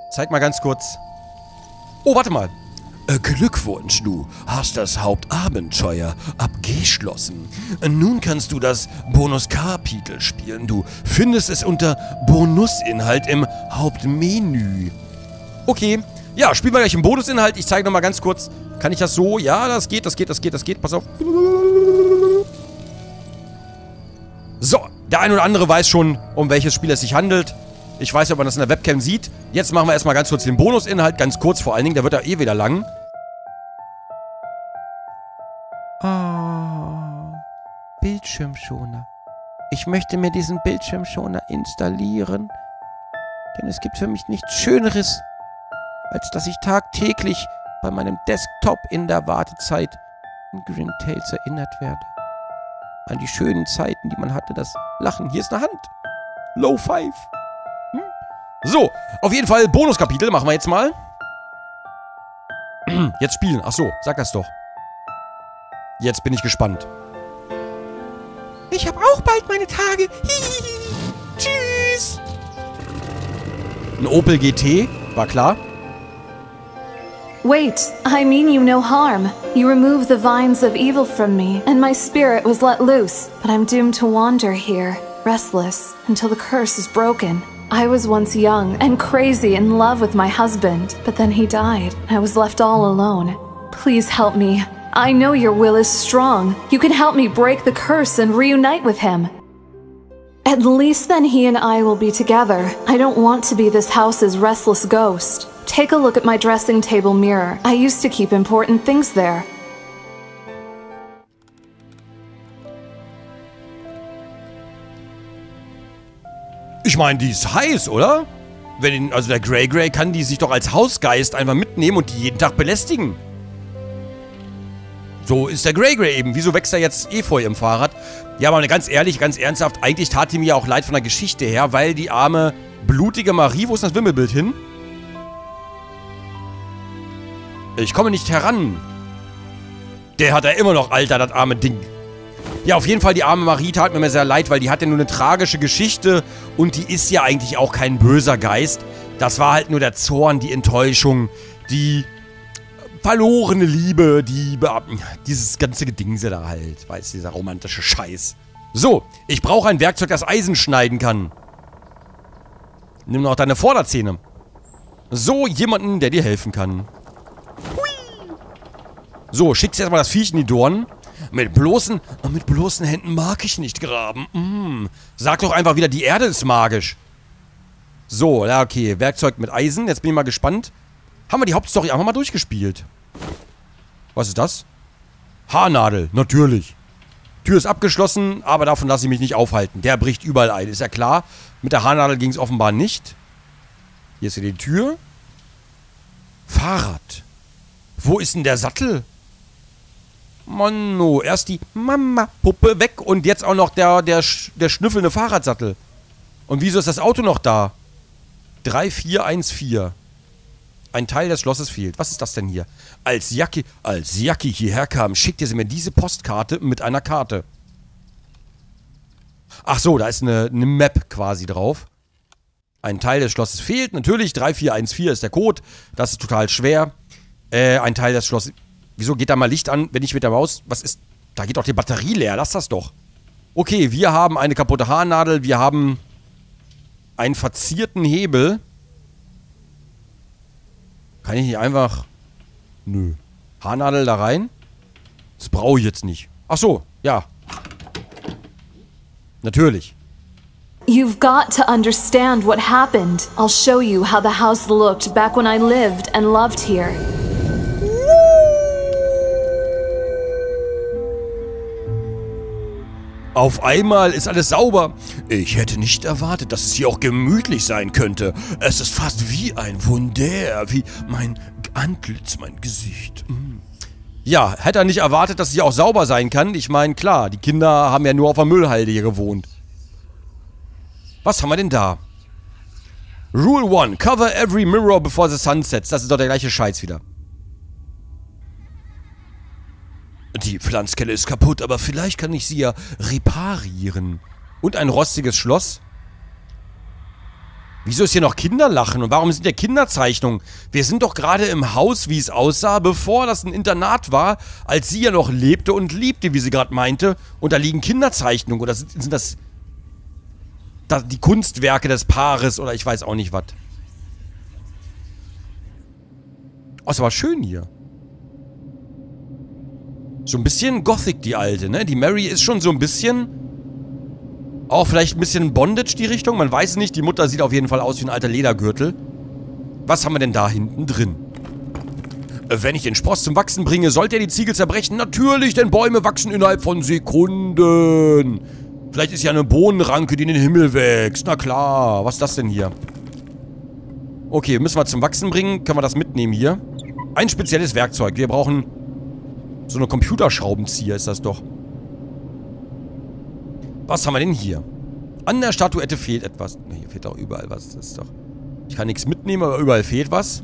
Zeig mal ganz kurz. Oh, warte mal. Glückwunsch, du hast das Hauptabenteuer abgeschlossen. Nun kannst du das Bonus-Kapitel spielen. Du findest es unter Bonusinhalt im Hauptmenü. Okay. Ja, spielen wir gleich im Bonusinhalt. Ich zeige nochmal ganz kurz. Kann ich das so? Ja, das geht. Pass auf. So, der eine oder andere weiß schon, um welches Spiel es sich handelt. Ich weiß nicht, ob man das in der Webcam sieht. Jetzt machen wir erstmal ganz kurz den Bonusinhalt. Ganz kurz vor allen Dingen. Der wird ja eh wieder lang. Ah, Bildschirmschoner. Ich möchte mir diesen Bildschirmschoner installieren. Denn es gibt für mich nichts Schöneres, als dass ich tagtäglich bei meinem Desktop in der Wartezeit an Grim Tales erinnert werde. An die schönen Zeiten, die man hatte, das Lachen. Hier ist eine Hand. Low Five. So, auf jeden Fall Bonuskapitel machen wir jetzt mal. Jetzt spielen. Ach so, sag das doch. Jetzt bin ich gespannt. Ich habe auch bald meine Tage. Tschüss. Ein Opel GT, war klar. Wait, I mean you no harm. You removed the vines of evil from me, and my spirit was let loose. But I'm doomed to wander here, restless, until the curse is broken. I was once young and crazy in love with my husband, but then he died. I was left all alone. Please help me. I know your will is strong. You can help me break the curse and reunite with him. At least then he and I will be together. I don't want to be this house's restless ghost. Take a look at my dressing table mirror. I used to keep important things there. Ich meine, die ist heiß, oder? Also der Grey kann die sich doch als Hausgeist einfach mitnehmen und die jeden Tag belästigen. So ist der Grey eben. Wieso wächst er jetzt vor ihrem Fahrrad? Ja, aber ganz ehrlich, ganz ernsthaft, eigentlich tat die mir ja auch leid von der Geschichte her, weil die arme, blutige Marie, wo ist das Wimmelbild hin? Ich komme nicht heran. Der hat ja immer noch, Alter, das arme Ding. Ja, auf jeden Fall, die arme Marie tat mir sehr leid, weil die hat ja nur eine tragische Geschichte und die ist ja eigentlich auch kein böser Geist. Das war halt nur der Zorn, die Enttäuschung, die verlorene Liebe, dieses ganze Gedingse da halt, weißt du, dieser romantische Scheiß. So, ich brauche ein Werkzeug, das Eisen schneiden kann. Nimm noch deine Vorderzähne. So, jemanden, der dir helfen kann. Hui. So, schickst erstmal das Viech in die Dornen. Mit bloßen Händen mag ich nicht graben. Sag doch einfach wieder, die Erde ist magisch. So, ja, okay. Werkzeug mit Eisen. Jetzt bin ich mal gespannt. Haben wir die Hauptstory einfach mal durchgespielt. Was ist das? Haarnadel, natürlich. Tür ist abgeschlossen, aber davon lasse ich mich nicht aufhalten. Der bricht überall ein, ist ja klar. Mit der Haarnadel ging es offenbar nicht. Hier ist hier die Tür. Fahrrad. Wo ist denn der Sattel? Manno, erst die Mama-Puppe weg und jetzt auch noch der schnüffelnde Fahrradsattel. Und wieso ist das Auto noch da? 3414. Ein Teil des Schlosses fehlt. Was ist das denn hier? Als Jackie hierher kam, schickte sie mir diese Postkarte mit einer Karte. Ach so, da ist eine Map quasi drauf. Ein Teil des Schlosses fehlt. Natürlich, 3414 ist der Code. Das ist total schwer. Ein Teil des Schlosses... Wieso geht da mal Licht an, wenn ich mit der Maus... Was ist... Da geht doch die Batterie leer. Lass das doch. Okay, wir haben eine kaputte Haarnadel. Wir haben einen verzierten Hebel. Kann ich nicht einfach... Nö. Haarnadel da rein? Das brauche ich jetzt nicht. Ach so, ja. Natürlich. You've got to understand what happened. I'll show you how the house looked back when I lived and loved here. Auf einmal ist alles sauber. Ich hätte nicht erwartet, dass es hier auch gemütlich sein könnte. Es ist fast wie ein Wunder, wie mein Antlitz, mein Gesicht. Ja, hätte er nicht erwartet, dass es hier auch sauber sein kann. Ich meine, klar, die Kinder haben ja nur auf der Müllhalde hier gewohnt. Was haben wir denn da? Rule 1. Cover every mirror before the sun sets. Das ist doch der gleiche Scheiß wieder. Die Pflanzkelle ist kaputt, aber vielleicht kann ich sie ja reparieren. Und ein rostiges Schloss. Wieso ist hier noch Kinderlachen und warum sind hier Kinderzeichnungen? Wir sind doch gerade im Haus, wie es aussah, bevor das ein Internat war, als sie ja noch lebte und liebte, wie sie gerade meinte. Und da liegen Kinderzeichnungen oder sind das die Kunstwerke des Paares oder ich weiß auch nicht was. Oh, ist aber schön hier. So ein bisschen Gothic, die Alte, ne? Die Mary ist schon so ein bisschen... Auch vielleicht ein bisschen Bondage, die Richtung. Man weiß nicht. Die Mutter sieht auf jeden Fall aus wie ein alter Ledergürtel. Was haben wir denn da hinten drin? Wenn ich den Spross zum Wachsen bringe, sollte er die Ziegel zerbrechen? Natürlich, denn Bäume wachsen innerhalb von Sekunden. Vielleicht ist ja eine Bohnenranke, die in den Himmel wächst. Na klar. Was ist das denn hier? Okay, müssen wir zum Wachsen bringen. Können wir das mitnehmen hier? Ein spezielles Werkzeug. Wir brauchen so eine Computerschraubenzieher, ist das doch. Was haben wir denn hier? An der Statuette fehlt etwas. Ne, hier fehlt doch überall was. Das ist doch... Ich kann nichts mitnehmen, aber überall fehlt was.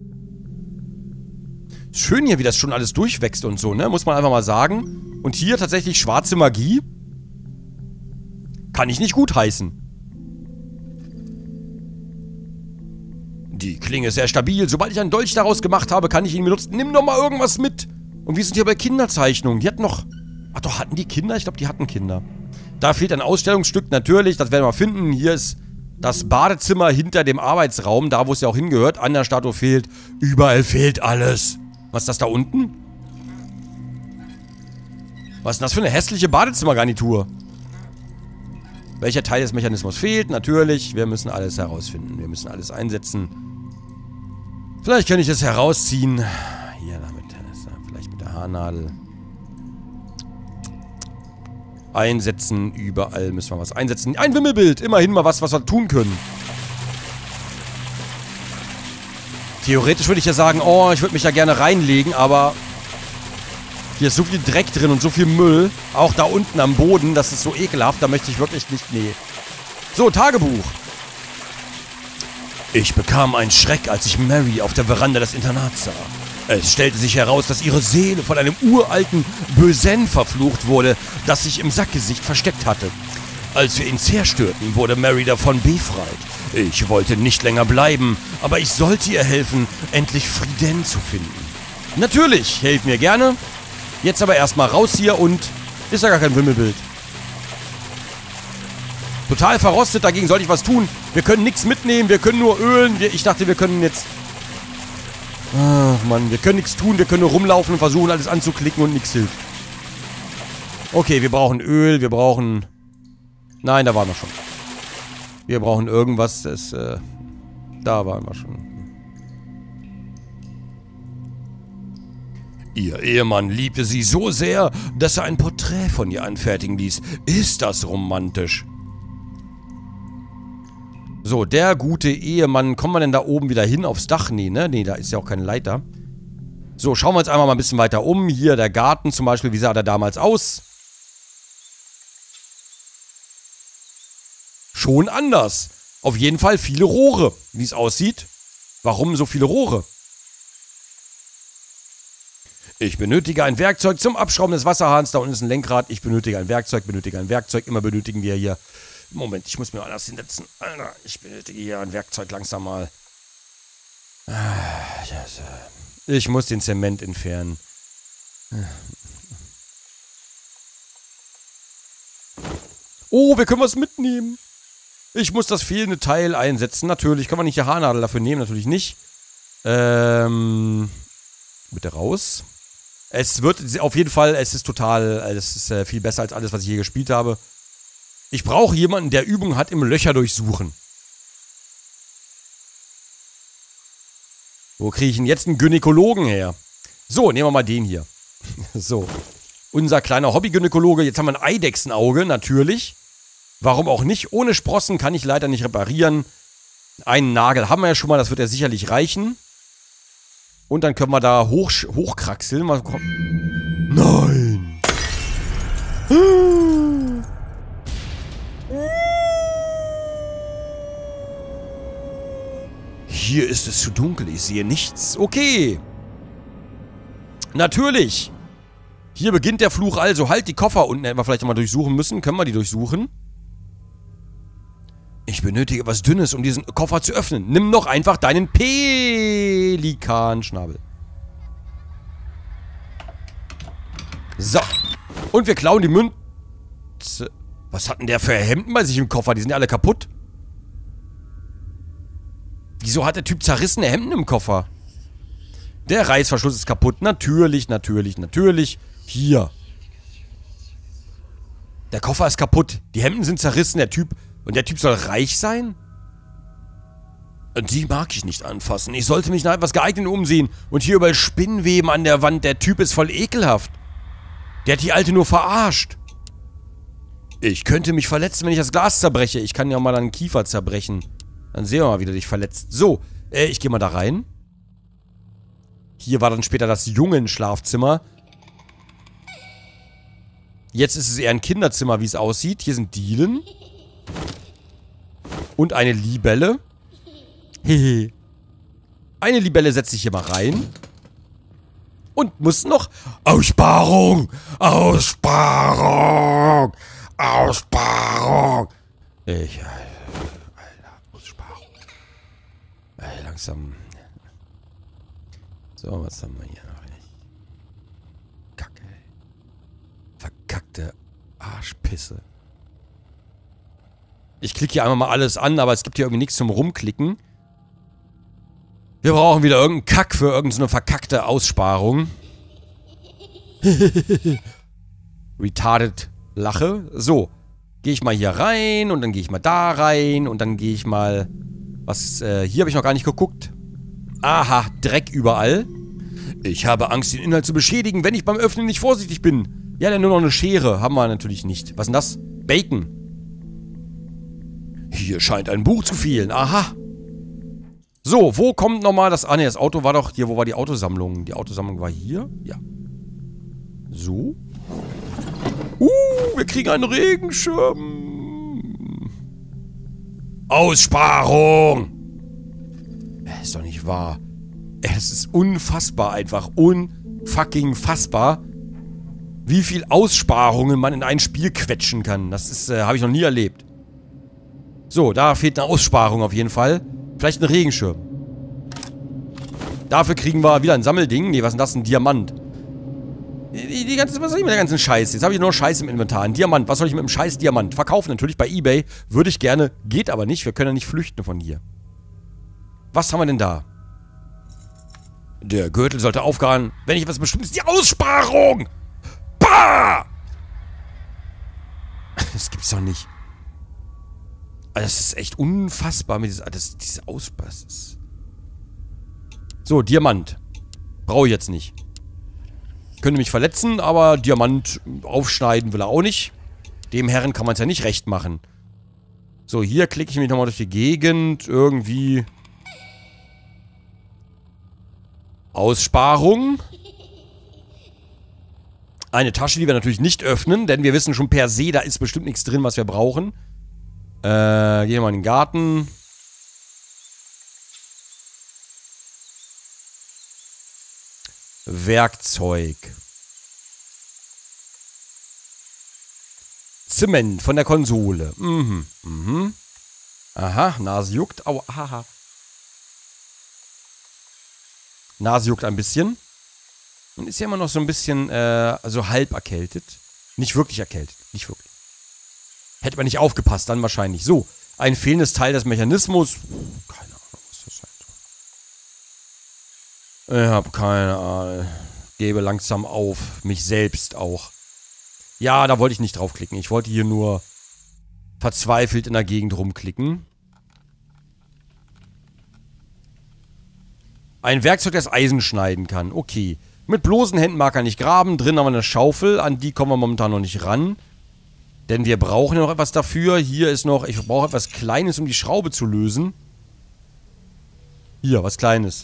Schön hier, wie das schon alles durchwächst und so, ne? Muss man einfach mal sagen. Und hier tatsächlich schwarze Magie. Kann ich nicht gutheißen. Die Klinge ist sehr stabil. Sobald ich einen Dolch daraus gemacht habe, kann ich ihn benutzen. Nimm doch mal irgendwas mit. Und wir sind hier bei Kinderzeichnungen. Die hatten noch... Ach doch, hatten die Kinder? Ich glaube, die hatten Kinder. Da fehlt ein Ausstellungsstück, natürlich. Das werden wir finden. Hier ist das Badezimmer hinter dem Arbeitsraum. Da, wo es ja auch hingehört. An der Statue fehlt. Überall fehlt alles. Was ist das da unten? Was ist denn das für eine hässliche Badezimmergarnitur? Welcher Teil des Mechanismus fehlt? Natürlich. Wir müssen alles herausfinden. Wir müssen alles einsetzen. Vielleicht kann ich das herausziehen. Hier, damit. Vielleicht mit der Haarnadel. Einsetzen. Überall müssen wir was einsetzen. Ein Wimmelbild. Immerhin mal was wir tun können. Theoretisch würde ich ja sagen, oh, ich würde mich da gerne reinlegen, aber hier ist so viel Dreck drin und so viel Müll. Auch da unten am Boden, das ist so ekelhaft. Da möchte ich wirklich nicht... Nee. So, Tagebuch. Ich bekam einen Schreck, als ich Mary auf der Veranda des Internats sah. Es stellte sich heraus, dass ihre Seele von einem uralten Bösen verflucht wurde, das sich im Sackgesicht versteckt hatte. Als wir ihn zerstörten, wurde Mary davon befreit. Ich wollte nicht länger bleiben, aber ich sollte ihr helfen, endlich Frieden zu finden. Natürlich, helft mir gerne. Jetzt aber erstmal raus hier und... Ist ja gar kein Wimmelbild. Total verrostet, dagegen sollte ich was tun. Wir können nichts mitnehmen, wir können nur ölen. Ich dachte, wir können jetzt... Ach Mann, wir können nichts tun, wir können nur rumlaufen und versuchen alles anzuklicken und nichts hilft. Okay, wir brauchen Öl, wir brauchen... Nein, da waren wir schon. Wir brauchen irgendwas, das... Da waren wir schon. Ihr Ehemann liebte sie so sehr, dass er ein Porträt von ihr anfertigen ließ. Ist das romantisch? So, der gute Ehemann. Kommen wir denn da oben wieder hin aufs Dach? Nee, ne? Nee, da ist ja auch keine Leiter. So, schauen wir uns einmal mal ein bisschen weiter um. Hier der Garten zum Beispiel. Wie sah der damals aus? Schon anders. Auf jeden Fall viele Rohre, wie es aussieht. Warum so viele Rohre? Ich benötige ein Werkzeug zum Abschrauben des Wasserhahns. Da unten ist ein Lenkrad. Ich benötige ein Werkzeug, Immer benötigen wir hier... Moment, ich muss mir anders hinsetzen. Alter, ich benötige hier ein Werkzeug langsam mal. Ich muss den Zement entfernen. Oh, wir können was mitnehmen. Ich muss das fehlende Teil einsetzen. Natürlich, kann man nicht die Haarnadel dafür nehmen. Natürlich nicht. Bitte raus. Es wird auf jeden Fall, es ist viel besser als alles, was ich hier gespielt habe. Ich brauche jemanden, der Übung hat im Löcher durchsuchen. Wo kriege ich denn jetzt einen Gynäkologen her? So, nehmen wir mal den hier. So. Unser kleiner Hobby-Gynäkologe. Jetzt haben wir ein Eidechsenauge, natürlich. Warum auch nicht? Ohne Sprossen kann ich leider nicht reparieren. Einen Nagel haben wir ja schon mal, das wird ja sicherlich reichen. Und dann können wir da hochkraxeln. Mal Nein! Hier ist es zu dunkel, ich sehe nichts. Okay. Natürlich. Hier beginnt der Fluch also. Halt die Koffer unten hätten wir vielleicht mal durchsuchen müssen. Können wir die durchsuchen? Ich benötige was Dünnes, um diesen Koffer zu öffnen. Nimm doch einfach deinen Pelikanschnabel. So. Und wir klauen die Münze. Was hat denn der für Hemden bei sich im Koffer? Die sind ja alle kaputt. Wieso hat der Typ zerrissene Hemden im Koffer? Der Reißverschluss ist kaputt. Natürlich, natürlich, natürlich. Hier. Der Koffer ist kaputt. Die Hemden sind zerrissen, der Typ. Und der Typ soll reich sein? Die mag ich nicht anfassen. Ich sollte mich nach etwas Geeigneten umsehen. Und hier überall Spinnweben an der Wand. Der Typ ist voll ekelhaft. Der hat die Alte nur verarscht. Ich könnte mich verletzen, wenn ich das Glas zerbreche. Ich kann ja mal deinen Kiefer zerbrechen. Dann sehen wir mal, wie du dich verletzt. So, ich gehe mal da rein. Hier war dann später das Jungenschlafzimmer. Jetzt ist es eher ein Kinderzimmer, wie es aussieht. Hier sind Dielen. Und eine Libelle. Hehe. Eine Libelle setze ich hier mal rein. Und muss noch... Aussparung! Aussparung! Aussparung! Alter, Aussparung. Langsam... So, was haben wir hier noch nicht? Kacke. Verkackte Arschpisse. Ich klicke hier einmal mal alles an, aber es gibt hier irgendwie nichts zum Rumklicken. Wir brauchen wieder irgendeinen Kack für irgendeine verkackte Aussparung. Retarded Lache. So. Gehe ich mal hier rein und dann gehe ich mal da rein und dann gehe ich mal... Was, hier habe ich noch gar nicht geguckt. Aha, Dreck überall. Ich habe Angst, den Inhalt zu beschädigen, wenn ich beim Öffnen nicht vorsichtig bin. Ja, dann nur noch eine Schere. Haben wir natürlich nicht. Was ist denn das? Bacon. Hier scheint ein Buch zu fehlen. Aha. So, wo kommt nochmal das... Ah, ne, das Auto war doch... Hier, wo war die Autosammlung? Die Autosammlung war hier? Ja. So. Wir kriegen einen Regenschirm. Aussparung. Ist doch nicht wahr. Es ist unfassbar einfach. Unfucking fassbar. Wie viel Aussparungen man in ein Spiel quetschen kann. Das ist, habe ich noch nie erlebt. So, da fehlt eine Aussparung auf jeden Fall. Vielleicht ein Regenschirm. Dafür kriegen wir wieder ein Sammelding. Nee, was ist denn das? Ein Diamant. Was soll ich mit der ganzen Scheiße? Jetzt habe ich nur Scheiß im Inventar. Ein Diamant. Was soll ich mit dem Scheiß Diamant? Verkaufen natürlich bei eBay. Würde ich gerne. Geht aber nicht. Wir können ja nicht flüchten von hier. Was haben wir denn da? Der Gürtel sollte aufgehen. Wenn ich etwas Bestimmtes... Die Aussparung! Bah! Das gibt's doch nicht. Das ist echt unfassbar mit diese Aussparung. So, Diamant. Brauche ich jetzt nicht. Könnte mich verletzen, aber Diamant aufschneiden will er auch nicht. Dem Herren kann man es ja nicht recht machen. So, hier klicke ich mich nochmal durch die Gegend. Irgendwie... Aussparung. Eine Tasche, die wir natürlich nicht öffnen, denn wir wissen schon per se, da ist bestimmt nichts drin, was wir brauchen. Gehen wir mal in den Garten. Werkzeug. Zement von der Konsole. Aha, Nase juckt. Au, haha. Nase juckt ein bisschen. Und ist ja immer noch so ein bisschen, also halb erkältet. Nicht wirklich erkältet. Nicht wirklich. Hätte man nicht aufgepasst, dann wahrscheinlich. So, ein fehlendes Teil des Mechanismus. Keine Ahnung, was das sein soll. Ich habe keine Ahnung. Gebe langsam auf. Mich selbst auch. Ja, da wollte ich nicht draufklicken. Ich wollte hier nur verzweifelt in der Gegend rumklicken. Ein Werkzeug, das Eisen schneiden kann. Okay. Mit bloßen Händen mag er nicht graben. Drin haben wir eine Schaufel. An die kommen wir momentan noch nicht ran. Denn wir brauchen ja noch etwas dafür. Hier ist noch... Ich brauche etwas Kleines, um die Schraube zu lösen. Hier, was Kleines.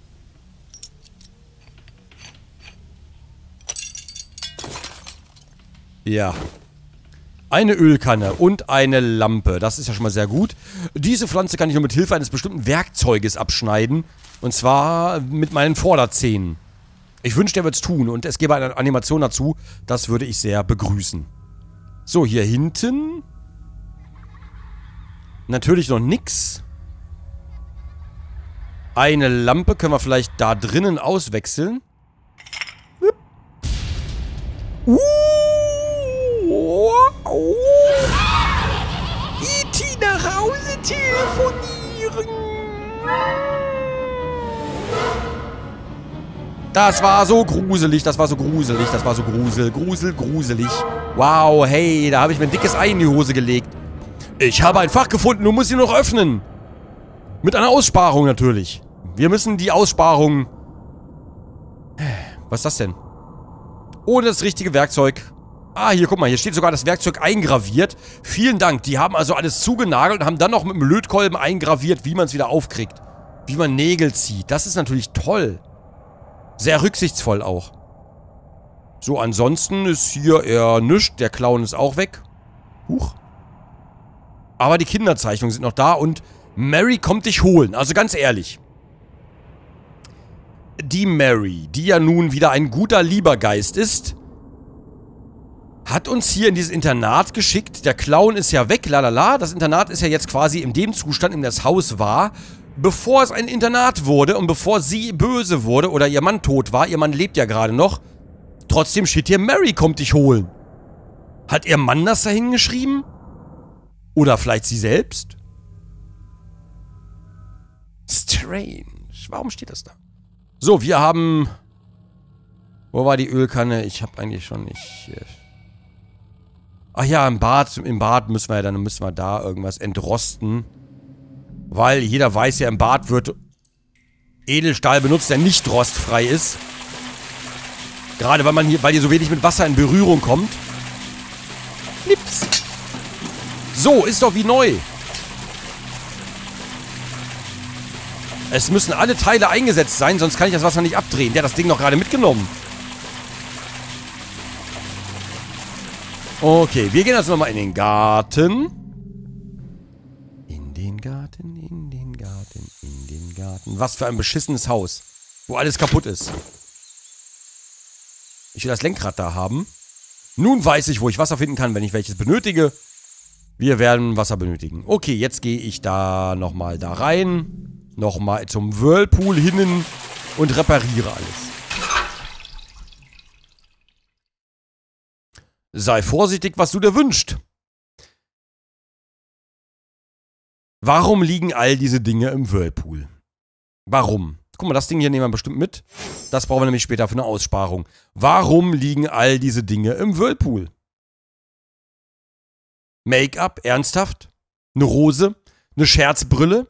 Ja. Eine Ölkanne und eine Lampe. Das ist ja schon mal sehr gut. Diese Pflanze kann ich nur mit Hilfe eines bestimmten Werkzeuges abschneiden. Und zwar mit meinen Vorderzähnen. Ich wünschte, er würde es tun. Und es gäbe eine Animation dazu. Das würde ich sehr begrüßen. So, hier hinten Natürlich noch nix. Eine Lampe können wir vielleicht da drinnen auswechseln. E.T. nach Hause telefonieren. Das war so gruselig, das war so gruselig, das war so gruselig. Wow, hey, da habe ich mir ein dickes Ei in die Hose gelegt. Ich habe ein Fach gefunden, du musst ihn noch öffnen. Mit einer Aussparung natürlich. Wir müssen die Aussparung... Was ist das denn? Ohne das richtige Werkzeug. Ah, hier, guck mal, hier steht sogar das Werkzeug eingraviert. Vielen Dank, die haben also alles zugenagelt und haben dann noch mit dem Lötkolben eingraviert, wie man es wieder aufkriegt. Wie man Nägel zieht. Das ist natürlich toll. Sehr rücksichtsvoll auch. So, ansonsten ist hier eher nichts. Der Clown ist auch weg. Huch. Aber die Kinderzeichnungen sind noch da und Mary kommt dich holen. Also ganz ehrlich. Die Mary, die ja nun wieder ein guter Liebergeist ist, hat uns hier in dieses Internat geschickt. Der Clown ist ja weg, lalala. Das Internat ist ja jetzt quasi in dem Zustand, in dem das Haus war, bevor es ein Internat wurde und bevor sie böse wurde oder ihr Mann tot war. Ihr Mann lebt ja gerade noch. Trotzdem steht hier, Mary kommt dich holen. Hat ihr Mann das da hingeschrieben? Oder vielleicht sie selbst? Strange. Warum steht das da? So, wir haben... Wo war die Ölkanne? Ich habe eigentlich schon nicht... Ach ja, im Bad müssen wir ja dann da irgendwas entrosten. Weil jeder weiß ja, im Bad wird Edelstahl benutzt, der nicht rostfrei ist. Gerade weil hier so wenig mit Wasser in Berührung kommt. Nips. So, ist doch wie neu. Es müssen alle Teile eingesetzt sein, sonst kann ich das Wasser nicht abdrehen. Der hat das Ding noch gerade mitgenommen. Okay, wir gehen jetzt nochmal in den Garten. In den Garten, in den Garten, in den Garten. Was für ein beschissenes Haus, wo alles kaputt ist. Ich will das Lenkrad da haben. Nun weiß ich, wo ich Wasser finden kann, wenn ich welches benötige. Wir werden Wasser benötigen. Okay, jetzt gehe ich da nochmal da rein. Nochmal zum Whirlpool hinnen und repariere alles. Sei vorsichtig, was du dir wünschst. Warum liegen all diese Dinge im Whirlpool? Warum? Guck mal, das Ding hier nehmen wir bestimmt mit. Das brauchen wir nämlich später für eine Aussparung. Warum liegen all diese Dinge im Whirlpool? Make-up, ernsthaft? Eine Rose? Eine Scherzbrille?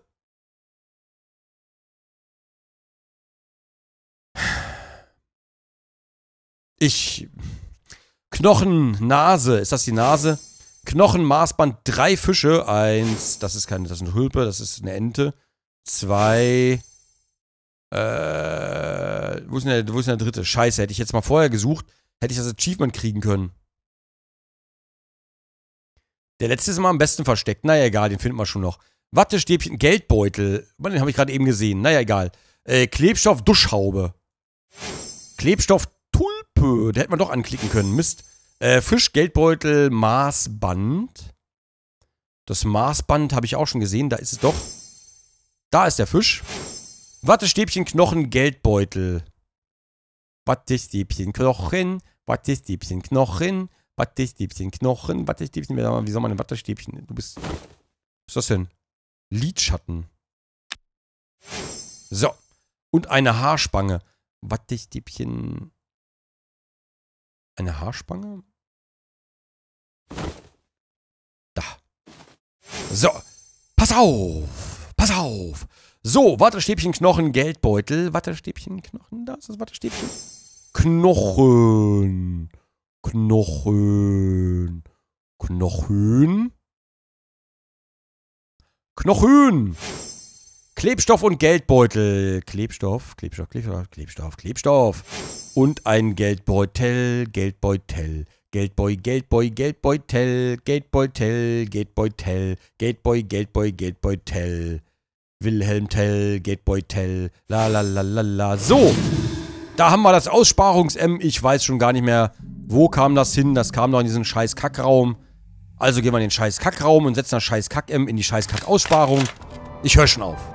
Knochen, Nase. Ist das die Nase? Knochen, Maßband, 3 Fische. 1, das ist eine Tulpe, das ist eine Ente. 2, wo ist denn der dritte? Scheiße, hätte ich jetzt mal vorher gesucht, hätte ich das Achievement kriegen können. Der letzte ist immer am besten versteckt. Naja, egal, den finden wir schon noch. Wattestäbchen, Geldbeutel. Den habe ich gerade eben gesehen. Naja, egal. Klebstoff, Duschhaube. Klebstoff, Tulpe. Da hätte man doch anklicken können. Mist. Fisch, Geldbeutel, Maßband. Das Maßband habe ich auch schon gesehen. Da ist es doch. Da ist der Fisch. Wattestäbchen, Knochen, Geldbeutel. Wattestäbchen, Knochen. Wattestäbchen, Knochen. Wattestäbchen, Knochen. Wattestäbchen. Wie soll man denn Wattestäbchen? Du bist... Was ist das denn? Lidschatten. So. Und eine Haarspange. Wattestäbchen. Eine Haarspange? Da. So. Pass auf. Pass auf. So, Wattestäbchen, Knochen, Geldbeutel. Wattestäbchen, Knochen. Da ist das Wattestäbchen. Knochen. Knochen. Knochen. Knochen. Klebstoff und Geldbeutel. Klebstoff. Und ein Geldbeutel. Geldbeutel. Wilhelm Tell, Geldbeutel. La. So. Da haben wir das Aussparungs-M. Ich weiß schon gar nicht mehr, wo kam das hin. Das kam doch in diesen scheiß Kackraum. Also gehen wir in den scheiß Kackraum und setzen das scheiß Kack-M in die scheiß Kack-Aussparung. Ich höre schon auf.